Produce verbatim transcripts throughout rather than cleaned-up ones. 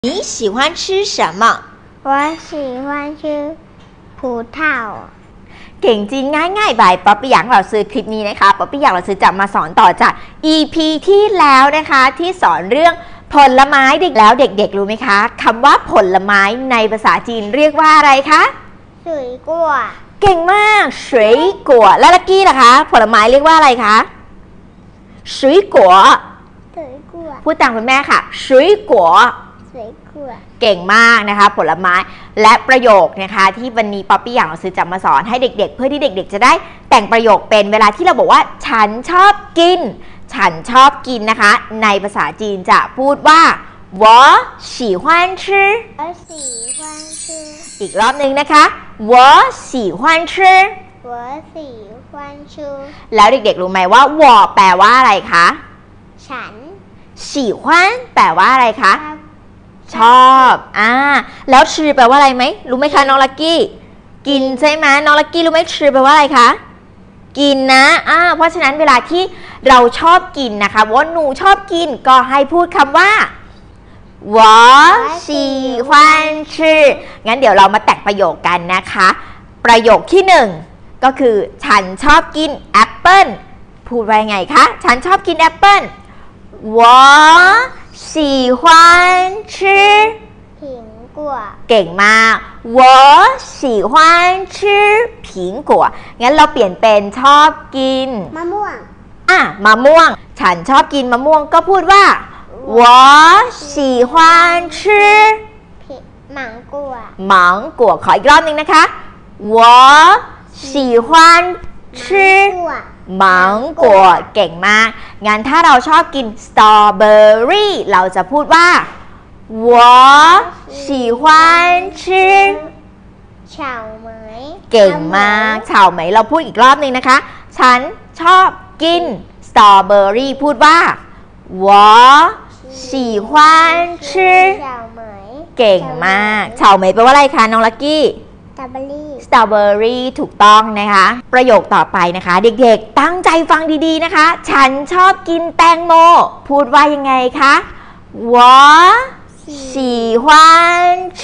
你喜欢吃什么？ 我喜欢吃葡萄เก่งจริงง่ายๆไปป๊อปปี้อยากเราซื้อคลิปนี้นะคะป๊อปปี้อยากเราซื้อจะมาสอนต่อจาก อี พี ที่แล้วนะคะที่สอนเรื่องผลไม้เด็กแล้วเด็กๆรู้ไหมคะคำว่าผลไม้ในภาษาจีนเรียกว่าอะไรคะ水果เก่งมาก水果แล้วลักกี้ล่ะคะผลไม้เรียกว่าอะไรคะ水果水果พูดตามคุณแม่ค่ะ水果水果เก่งมากนะคะผลไม้และประโยคนะคะที่วันนี้ป๊อปปี้อยากเราซื้อจะมาสอนให้เด็กๆเพื่อที่เด็กๆจะได้แต่งประโยคเป็นเวลาที่เราบอกว่าฉันชอบกินฉันชอบกินนะคะในภาษาจีนจะพูดว่า我喜欢吃我喜欢吃อีกรอบนึงนะคะ我喜欢吃我喜欢吃แล้วเด็กๆรู้ไหมว่า我แปลว่าอะไรคะฉัน喜欢แปลว่าอะไรคะชอบอ่าแล้วชื่อแปลว่าอะไรไหมรู้ไหมคะน้องลักกี้กินใช่ไหมน้องลักกี้รู้ไหมชื่อแปลว่าอะไรคะกินนะอ่าเพราะฉะนั้นเวลาที่เราชอบกินนะคะว่าหนูชอบกินก็ให้พูดคำว่า我喜欢吃งั้นเดี๋ยวเรามาแต่งประโยคกันนะคะประโยคที่หนึ่งก็คือฉันชอบกินแอปเปิ้ลพูดว่าไงคะฉันชอบกินแอปเปิ้ล我喜欢吃苹果เก่งมาก我喜欢吃苹果งั้นเราเปลี่ยนเป็นชอบกินมะม่วงอ่ะมะม่วงฉันชอบกินมะม่วงก็พูดว่า我喜欢吃หมังกัวหมังกัวขออีกรอบนึงนะคะ我喜欢吃หมังกัวเก่งมากงั้นถ้าเราชอบกินสตรอเบอรี่เราจะพูดว่า我喜欢吃เฉาเหมยเก่งมากเฉาเหมยเราพูดอีกรอบนึงนะคะฉันชอบกินสตรอเบอรี่พูดว่า我喜欢吃เฉาเหมยเก่งมากเฉาเหมยแปลว่าอะไรคะน้องลักกี้สตรอเบอรี่สตรอเบอรี่ถูกต้องนะคะประโยคต่อไปนะคะเด็กๆตั้งใจฟังดีๆนะคะฉันชอบกินแตงโมพูดว่ายังไงคะ我喜欢吃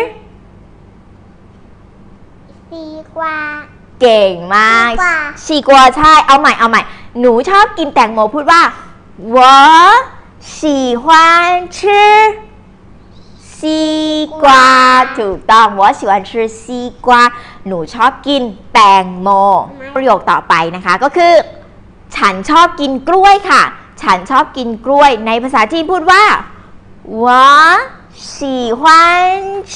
ซีกวาเก่งมากซีกวาใช่เอาใหม่เอาใหม่หนูชอบกินแตงโมพูดว่า我喜欢吃ซีกวาถูกต้อง我喜欢吃西瓜หนูชอบกินแตงโมประโยคต่อไปนะคะก็คือฉันชอบกินกล้วยค่ะฉันชอบกินกล้วยในภาษาจีนพูดว่า我喜欢吃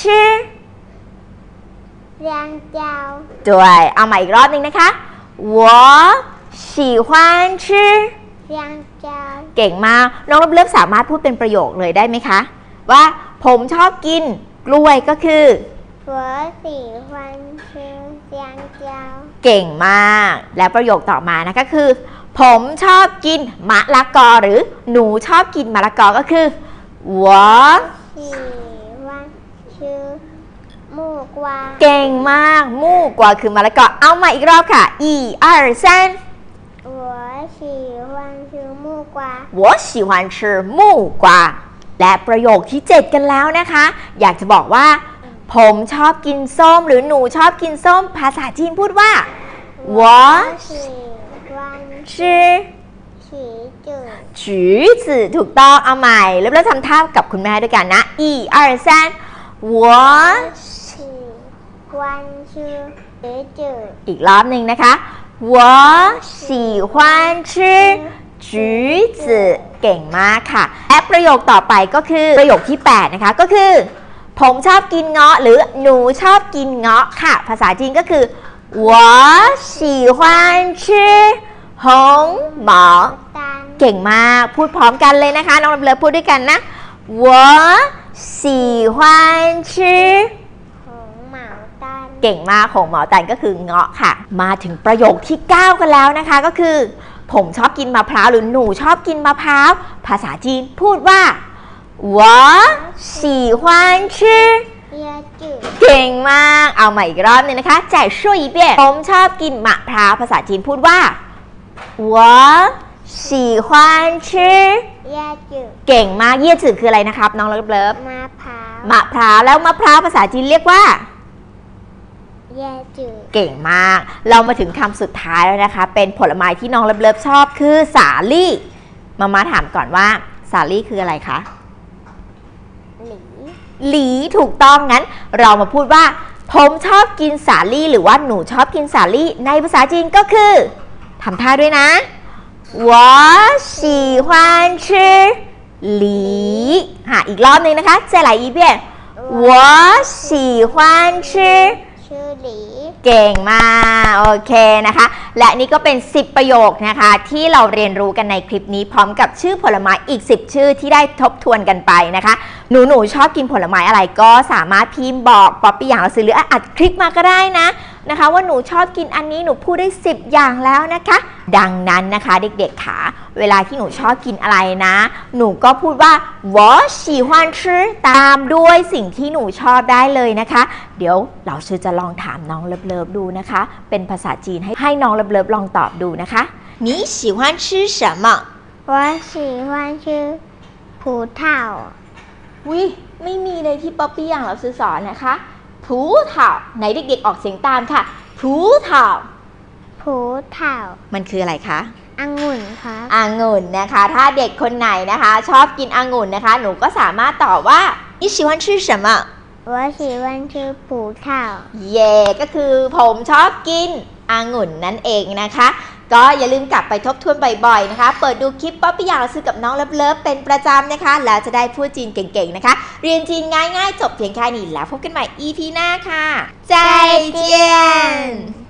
เรียงเจ้าด้วยเอาใหม่อีกรอบนึงนะคะ我喜欢吃เรียงเจ้าเก่งมากน้องรับเลือกสามารถพูดเป็นประโยคเลยได้ไหมคะว่าผมชอบกินกล้วยก็คือ我喜欢吃香蕉เก่งมากและประโยคต่อมานะคะคือผมชอบกินมะละกอหรือหนูชอบกินมะละกอก็คือ我喜欢吃木瓜เก่งมากมู่กว่าคือมะละกอเอามาอีกรอบค่ะ一二三我喜欢吃木瓜我喜欢吃木瓜และประโยคที่เจ็ดกันแล้วนะคะอยากจะบอกว่าผมชอบกินส้มหรือหนูชอบกินส้มภาษาจีนพูดว่า我喜欢吃橘子橘子ถูกต้องเอาใหม่แล้วเราทำท่ากับคุณแม่ด้วยกันนะ一二三我喜欢吃橘子อีกรอบหนึ่งนะคะ我喜欢吃橘子เก่งมากค่ะและประโยคต่อไปก็คือประโยคที่แปดนะคะก็คือผมชอบกินเงาะหรือหนูชอบกินเงาะค่ะภาษาจีนก็คือ我喜欢吃红毛เก่งมากพูดพร้อมกันเลยนะคะน้องเลิฟพูดด้วยกันนะ我喜欢吃หงเหมาตันเก่งมากหงเหมาตันก็คือเงาะค่ะมาถึงประโยคที่เก้ากันแล้วนะคะก็คือผมชอบกินมะพร้าวหรือหนูชอบกินมะพร้าวภาษาจีนพูดว่า我喜欢吃เก่งมากเอาใหม่อีกรอบนึงนะคะ再说一遍ผมชอบกินมะพร้าวภาษาจีนพูดว่า我喜欢吃ยาจืดเก่งมากเยี่ยจืดคืออะไรนะครับน้องเลิฟเลิฟมะพร้าวมะพร้าวแล้วมะพร้าวภาษาจีนเรียกว่ายาจืดเก่งมาก เรามาถึงคำสุดท้ายแล้วนะคะ เป็นผลไม้ที่น้องเลิฟเลิฟชอบคือสาลี่มาม่าถามก่อนว่าสาลี่คืออะไรคะหลีหลีถูกต้องงั้น เรามาพูดว่าผมชอบกินสาลี่หรือว่าหนูชอบกินสาลี่ในภาษาจีนก็คือทำท่าด้วยนะ我喜欢吃梨หาอีกรอบนึงนะคะ再来一遍我喜欢吃ชื่อหลีเก่งมากโอเคนะคะและนี่ก็เป็นสิบประโยคนะคะที่เราเรียนรู้กันในคลิปนี้พร้อมกับชื่อผลไม้อีกสิบชื่อที่ได้ทบทวนกันไปนะคะหนูหนูชอบกินผลไม้อะไรก็สามารถพิมพ์บอกป๊อปปี้อย่างเราซื้อหรืออัดคลิปมาก็ได้นะนะคะว่าหนูชอบกินอันนี้หนูพูดได้สิบอย่างแล้วนะคะดังนั้นนะคะเด็กๆค่ะเวลาที่หนูชอบกินอะไรนะหนูก็พูดว่า我喜欢吃ตามด้วยสิ่งที่หนูชอบได้เลยนะคะเดี๋ยวเราชื่อจะลองถามน้องเลิฟๆดูนะคะเป็นภาษาจีนให้ให้น้องเลิฟๆลองตอบดูนะคะ你喜欢吃什么我喜欢吃葡萄วิไม่มีเลยที่ป๊อปปี้อย่างเราซื้อสอนนะคะผูเถาไหนเด็กๆออกเสียงตามค่ะผูเถา葡萄มันคืออะไรคะองุ่นครับองุ่นนะคะถ้าเด็กคนไหนนะคะชอบกินองุ่นนะคะหนูก็สามารถตอบว่า你喜欢吃什么我喜欢吃葡萄เย่ก็คือผมชอบกินองุ่นนั่นเองนะคะก็อย่าลืมกลับไปทบทวนบ่อยๆนะคะเปิดดูคลิปป๊อปปี้อยากซื้อกับน้องเลิฟๆเป็นประจำนะคะแล้วจะได้พูดจีนเก่งๆนะคะเรียนจีนง่ายๆจบเพียงแค่นี้แล้วพบกันใหม่ อี พี หน้าค่ะ再见